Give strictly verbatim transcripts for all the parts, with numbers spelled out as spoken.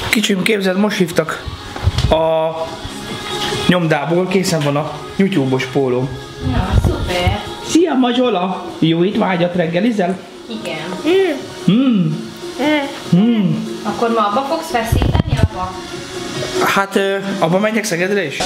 Kicsim, képzeld, most hívtak a nyomdából, készen van a YouTube-os pólóm. Ja, szuper. Szia, Mazsola! Jó étvágyat, reggelizel? Igen. Hmm. Hmm. Akkor ma abba fogsz feszíteni, apa? Hát, ö, abba menjek Szegedre is?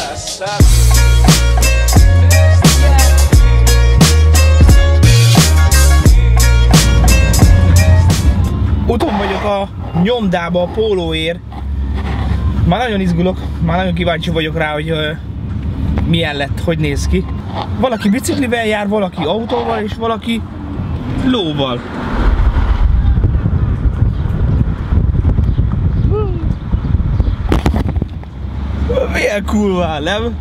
Uton vagyok a nyomdába a pólóért. Már nagyon izgulok, már nagyon kíváncsi vagyok rá, hogy uh, milyen lett, hogy néz ki. Valaki biciklivel jár, valaki autóval és valaki lóval. Milyen kurva, nem?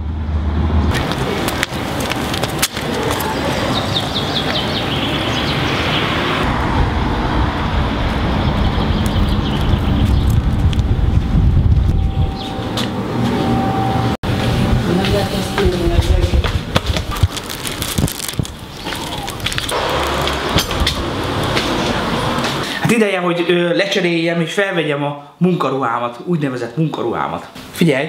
Hát ideje, hogy ö, lecseréljem és felvegyem a munkaruhámat, úgynevezett munkaruhámat. Figyelj!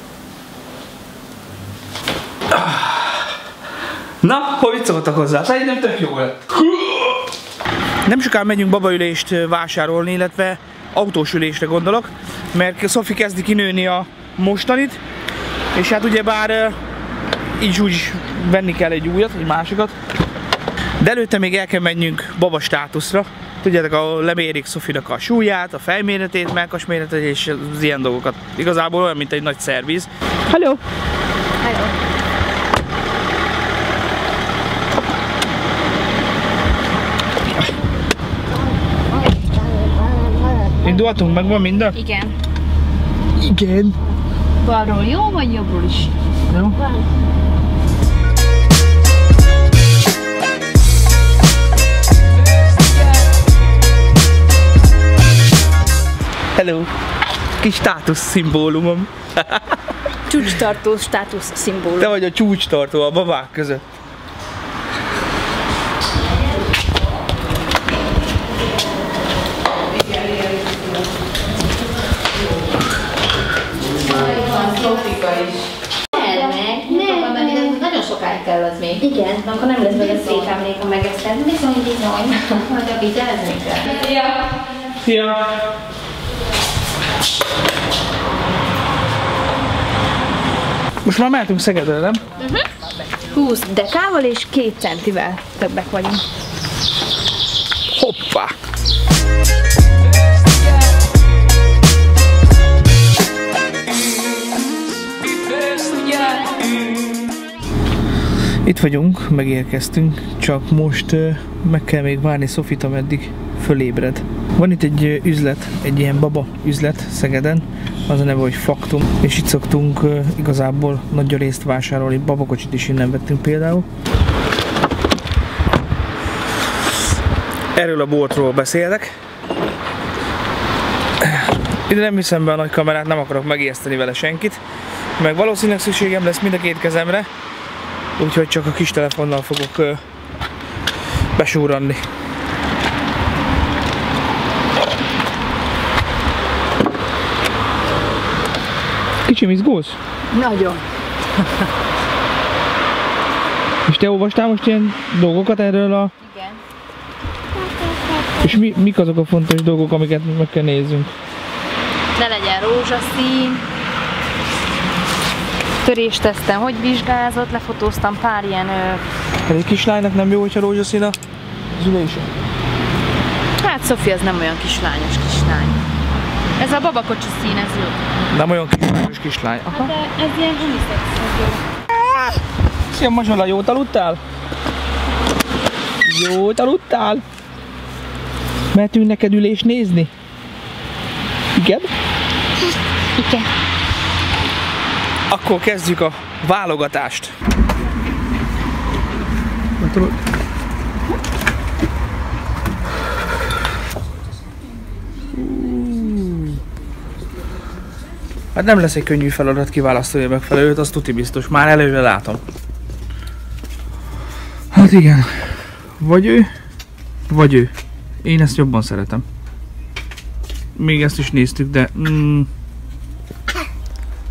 Na, hogy mit szóltak hozzá? Szerintem tök jó lett. Nem sokára megyünk babaülést vásárolni, illetve autós ülésre gondolok, mert Szofi kezdi kinőni a mostanit, és hát ugyebár így úgy venni kell egy újat, egy másikat. De előtte még el kell menjünk baba státuszra. Tudjátok, ahol lemérik Szofinak a súlyát, a fejméretét, mellkasméretet és az ilyen dolgokat. Igazából olyan, mint egy nagy szerviz. Hello! Hello! Indulhatunk, megvan minden? Igen. Igen. Balról jó, vagy jobbról is? Jó. Hello! Kis státusz szimbólumom. Csúcstartó státusz szimbólum. Te vagy a csúcstartó a babák között. Nagyon sokáig kell az még. Igen, de akkor nem lesz vele szép emlék, ha megeszed. Bizony, bizony. Majd a vigyázni kell. Szia! Szia! Most már mehetünk Szegedre, nem? Uh-huh. húsz dekával és két centivel többek vagyunk. Hoppá! Itt vagyunk, megérkeztünk, csak most uh, meg kell még várni Szofit, ameddig fölébred. Van itt egy uh, üzlet, egy ilyen baba üzlet Szegeden, az a neve, hogy Faktum, és itt szoktunk uh, igazából nagy részt vásárolni, babakocsit is innen vettünk például. Erről a boltról beszélek. Ide nem viszem be a nagy kamerát, nem akarok megijeszteni vele senkit, meg valószínűleg szükségem lesz mind a két kezemre, úgyhogy csak a kis telefonnal fogok uh, besúranni. Kicsim, izgulsz? Nagyon. És te olvastál most ilyen dolgokat erről a... Igen. És mi, mik azok a fontos dolgok, amiket meg kell nézzünk? Ne legyen rózsaszín. Törésteszten hogy vizsgázott, lefotóztam pár ilyen... Ö... Egy kislánynak nem jó, hogyha rózsaszín az ülése? Hát Szofi az nem olyan kislányos kislány. Ez a babakocsi szín, ez jó. Nem olyan kislányos kislány. Aha. Hát ez ilyen unisex, ez jó. Szia Mazsola, jót aludtál? Jót aludtál? Mehetünk neked ülést nézni? Igen? Igen. Akkor kezdjük a válogatást. Hát nem lesz egy könnyű feladat kiválasztani a megfelelőt, azt tuti biztos, már előre látom. Hát igen, vagy ő, vagy ő. Én ezt jobban szeretem. Még ezt is néztük, de mm,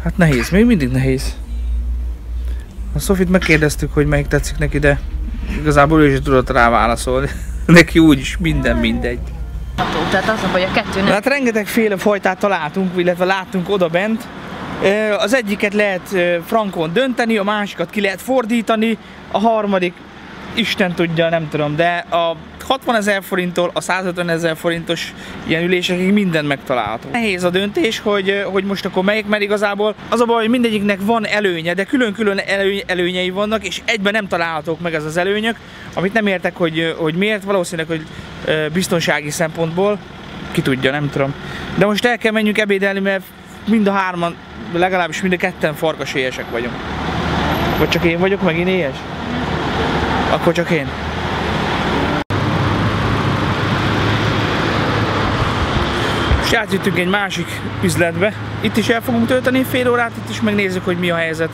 Hát nehéz, még mindig nehéz. A Sofit megkérdeztük, hogy melyik tetszik neki, de igazából ő is tudott rá válaszolni. Neki úgyis minden mindegy. Tehát az, hogy a kettő nem... Hát rengetegféle fajtát találtunk, illetve láttunk oda bent. Az egyiket lehet frankon dönteni, a másikat ki lehet fordítani, a harmadik Isten tudja, nem tudom, de a hatvanezer forinttól a százötvenezer forintos ilyen ülésekig mindent megtalálható. Nehéz a döntés, hogy, hogy most akkor melyik, mert igazából az a baj, hogy mindegyiknek van előnye, de külön-külön előny, előnyei vannak, és egyben nem találhatók meg ez az előnyök, amit nem értek, hogy, hogy miért, valószínűleg, hogy biztonsági szempontból, ki tudja, nem tudom. De most el kell menjünk ebédelni, mert mind a hárman, legalábbis mind a ketten farkasélyesek vagyunk. Vagy csak én vagyok megint éhes? Akkor csak én. Most átjöttünk egy másik üzletbe. Itt is el fogunk tölteni fél órát, itt is megnézzük, hogy mi a helyzet.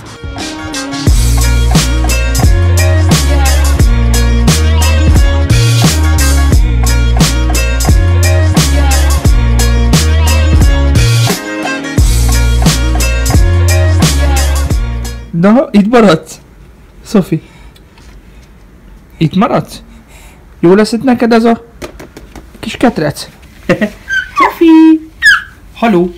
Na, itt maradsz? Szofi? Itt maradsz? Jó lesz itt neked ez a kis ketrec? Szofi! Haló!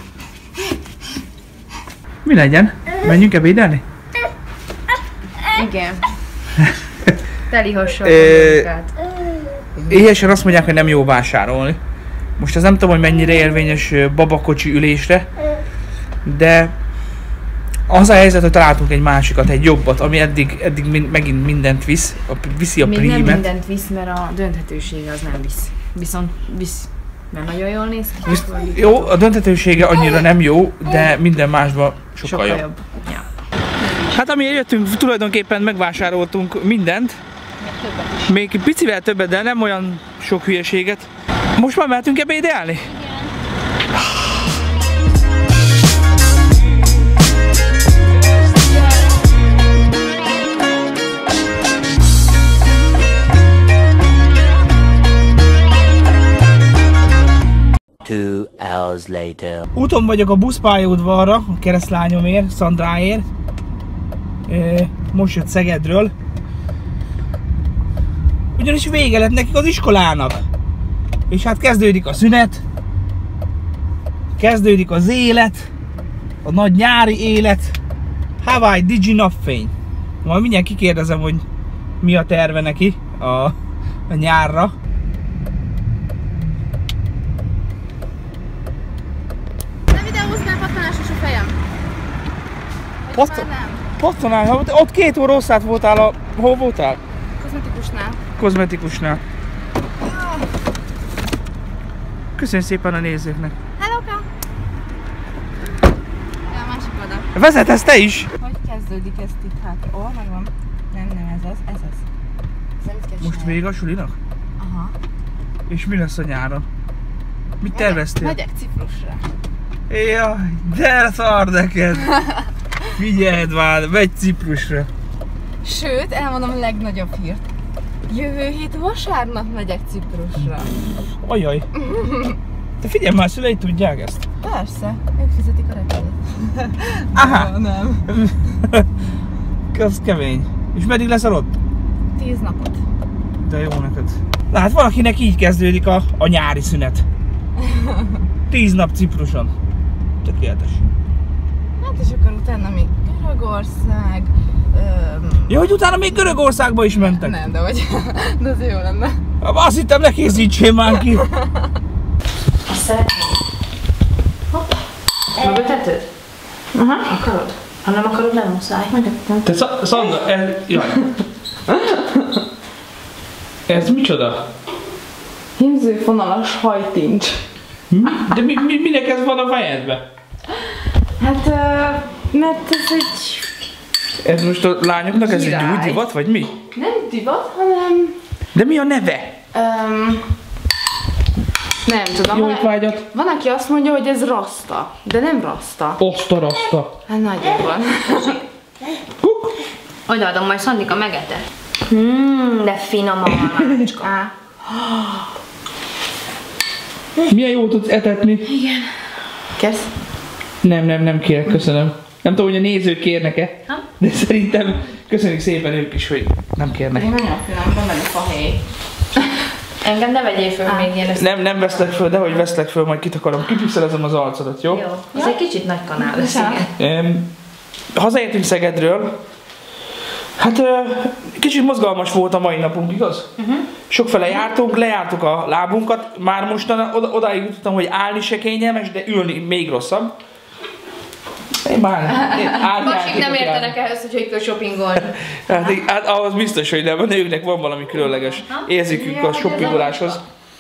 Mi legyen? Menjünk ebédelni? Igen. Teli hasonlókat. Éhesen azt mondják, hogy nem jó vásárolni. Most ez nem tudom, hogy mennyire érvényes babakocsi ülésre, de az a helyzet, hogy találtunk egy másikat, egy jobbat, ami eddig, eddig mind, megint mindent visz, a, viszi a Még prímet. nem mindent visz, mert a dönthetősége az nem visz. Viszont visz. Mert nagyon jól néz ki. Visz, jó, a dönthetősége annyira nem jó, de minden másban sokkal, sokkal jobb. jobb. Ja. Hát amiért jöttünk, tulajdonképpen megvásároltunk mindent. Még picivel többet, de nem olyan sok hülyeséget. Most már mehetünk ebédelni? Two hours later. Úton vagyok a buszpályaudvarra, a keresztlányomért, Szandráért. Most jött Szegedről. Ugyanis vége lett nekik az iskolának. És hát kezdődik a szünet. Kezdődik az élet. A nagy nyári élet. Hawaii Digi napfény. Majd mindjárt kikérdezem, hogy mi a terve neki a, a nyárra. Pat Pattanál, ott, ott két óra hosszát voltál a... Hol voltál? Kozmetikusnál. Kozmetikusnál. Köszönjük szépen a nézőknek. Hellóka! Ja, a másik oldal. Vezetsz te is? Hogy kezdődik ezt itt? Hát, ó, megvan. Nem, nem ez az, ez az. Ez most vége a sulinak? Aha. És mi lesz a nyáron? Mit terveztél? Megyek Ciprusra. Jaj, de szar neked! Figyeld már, megy Ciprusra. Sőt, elmondom a legnagyobb hírt. Jövő hét vasárnap megyek Ciprusra. Ajaj. Te figyelj már, szüleid tudják ezt? Persze, ők fizetik a repülőt. Aha. No, nem. Az kemény. És meddig leszel ott? Tíz napot. De jó neked. Lát, valakinek így kezdődik a, a nyári szünet. Tíz nap Cipruson. Tökéletes. Hát és akkor utána még Görögország... Öm... Ja, hogy utána még Görögországba is mentek? Nem, de hogy... De az jó lenne. Azt hittem, ne készítsél már ki. Azt szeretném. Hoppá. Mögötetőd? Aha. Akarod? Ha nem akarod, nem muszáj. Megöttem. Te Szandra, ez... Jaj. Ez micsoda? Hímzőfonalas hajtincs. Mi? De mi, mi, minek ez van a fejedbe? Hát, uh, mert ez egy... Ez most a lányoknak ez egy új divat, vagy mi? Nem divat, hanem... De mi a neve? Um, nem tudom. Jó van, étvágyat. van, aki azt mondja, hogy ez rasta, de nem rasta. Oszta rasta. Hát nagyon van. Kuk. Odaadom, majd Szandika megeted. Mmm, de finom a malmácska. Milyen jó tudsz etetni? Igen. Kezd? Nem, nem, nem kérek, köszönöm. Nem tudom, hogy a nézők kérnek-e, de szerintem köszönjük szépen ők is, hogy nem kérnek. Én nagyon finom, van benne fahéj. Engem ne vegyél föl még ilyen össze. Nem, nem veszlek föl, de hogy veszlek föl, majd kitakarom. Kipixelezem az arcodat, jó? Jó. Ez egy kicsit nagy kanál lesz, igen. Hazaértünk Szegedről. Hát kicsit mozgalmas volt a mai napunk, igaz? Uh-huh. Sokfele jártunk, lejártuk a lábunkat. Már mostan oda, odáig jutottam, hogy állni se kényelmes, de ülni még rosszabb. Én már Másik nem értenek ehhez, hogy hogy kell shoppingolni. Hát, hát ahhoz biztos, hogy nem. A nőknek van valami különleges érzékük a shoppingoláshoz.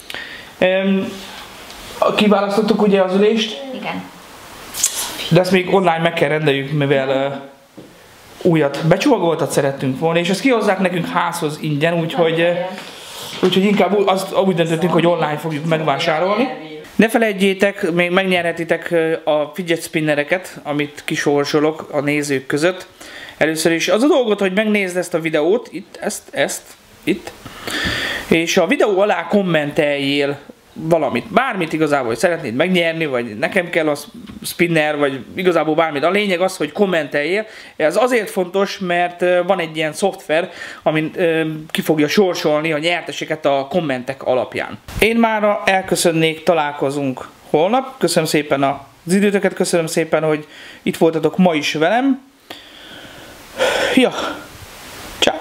Kiválasztottuk ugye az ülést. Igen. De ezt még online meg kell rendeljük, mivel uh, újat becsomagoltat szerettünk volna, és ezt kihozzák nekünk házhoz ingyen, úgyhogy, uh, úgyhogy inkább azt úgy döntöttünk, hogy online fogjuk megvásárolni. Ne felejtjétek, még megnyerhetitek a fidget spinnereket, amit kisorsolok a nézők között. Először is az a dolgot, hogy megnézd ezt a videót, itt, ezt, ezt, itt, és a videó alá kommenteljél valamit, bármit igazából, hogy szeretnéd megnyerni, vagy nekem kell a spinner, vagy igazából bármit. A lényeg az, hogy kommenteljél. Ez azért fontos, mert van egy ilyen szoftver, amin ki fogja sorsolni a nyerteseket a kommentek alapján. Én már elköszönnék, találkozunk holnap. Köszönöm szépen az időtöket, köszönöm szépen, hogy itt voltatok ma is velem. Ja, ciao.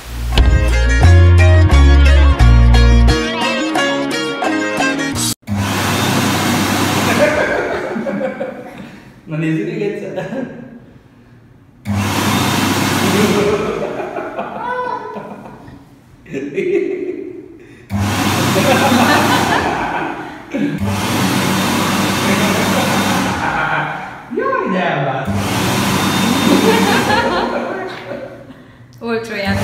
Na nézzük még egyszer. Jaj, nyelván! Olcsó játék.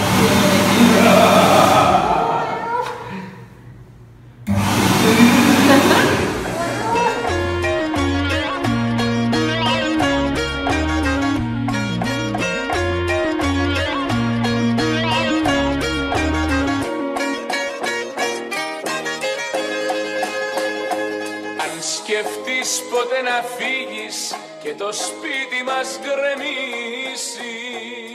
Σκεφτείς ποτέ να φύγεις και το σπίτι μας γκρεμίσει.